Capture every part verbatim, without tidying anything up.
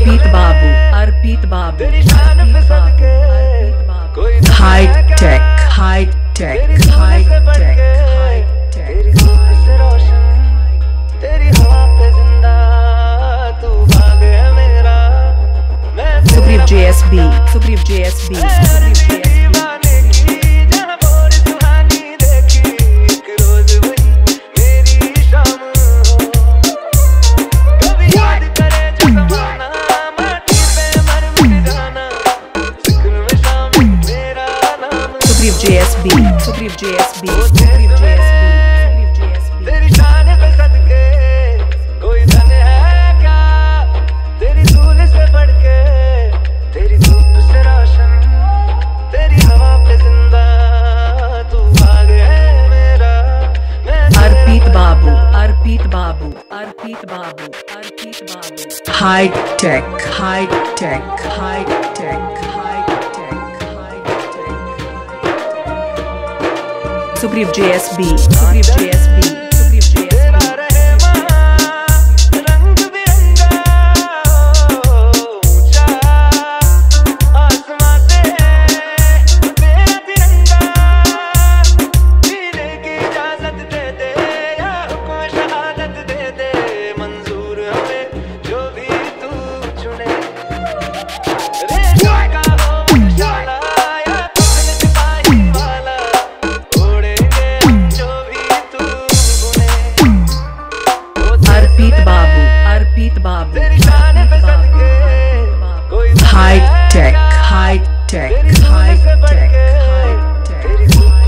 अर्पित Babu, Arpit Babu, high tech, high tech, high tech, high tech. Sugriv JSB, Sugriv JSB, Sugriv JSB. J S B, Sugriv J S B, Sugriv J S B, Sugriv J S B। तेरी शान पे सदके कोई धन है क्या, तेरी धूल से बढ़ के, तेरी धूप से रोशन, तेरी हवा पे जिंदा तू भाग है मेरा। Arpit Babu, Arpit Babu, Arpit Babu, Arpit Babu. High tech, high tech, high tech, high Sugriv JSB, Sugriv JSB, Sugriv JSB. रंग बिरंगा ऊंचा आसमां से तेरा तिरंगा, जीने की इजाजत दे दे या हुक्म शहादत दे दे, मंजूर हमें जो भी तू चुने। रेशम का हो मशाला या तुझे सिपाही वाला, Arpit Babu, Arpit Babu, high tech, high tech, high tech, high tech.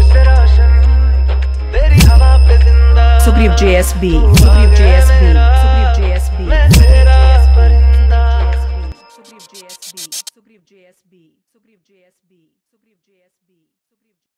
Sugriv JSB, Sugriv JSB, Sugriv JSB, Sugriv JSB, Sugriv JSB, Sugriv JSB, Sugriv JSB.